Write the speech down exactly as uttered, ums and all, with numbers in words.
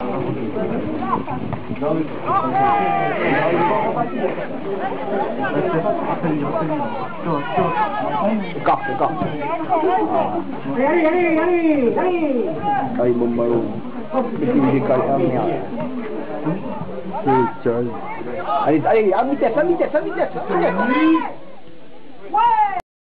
Kak, kak. Yari, yari, yari, yari. Ay, bumbaro. Hindi kaya niya. Ay, ay, ay, amites, amites, amites, amites.